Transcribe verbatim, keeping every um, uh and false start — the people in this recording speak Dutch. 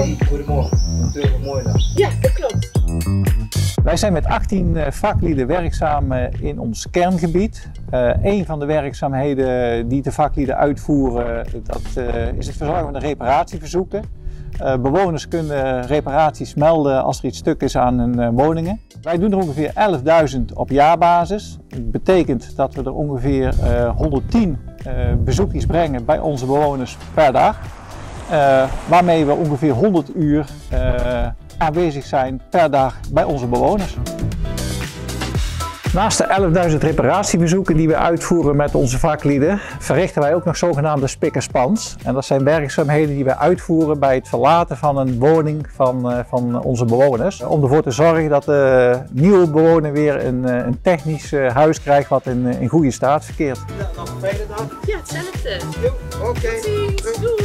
Adi, goedemorgen. Natuurlijk, mooi dag. Ja, dat klopt. Wij zijn met achttien vaklieden werkzaam in ons kerngebied. Uh, een van de werkzaamheden die de vaklieden uitvoeren, dat uh, is het verzorgen van de reparatieverzoeken. Uh, bewoners kunnen reparaties melden als er iets stuk is aan hun uh, woningen. Wij doen er ongeveer elfduizend op jaarbasis. Dat betekent dat we er ongeveer uh, honderdtien uh, bezoekjes brengen bij onze bewoners per dag. Uh, waarmee we ongeveer honderd uur uh, aanwezig zijn per dag bij onze bewoners. Naast de elfduizend reparatiebezoeken die we uitvoeren met onze vaklieden, verrichten wij ook nog zogenaamde spik en spans. En dat zijn werkzaamheden die wij uitvoeren bij het verlaten van een woning van, uh, van onze bewoners. Om ervoor te zorgen dat de nieuwe bewoner weer een, een technisch uh, huis krijgt wat in, in goede staat verkeert. Ja, nog een fijne dag. Ja, hetzelfde. Oké. Okay. Doei.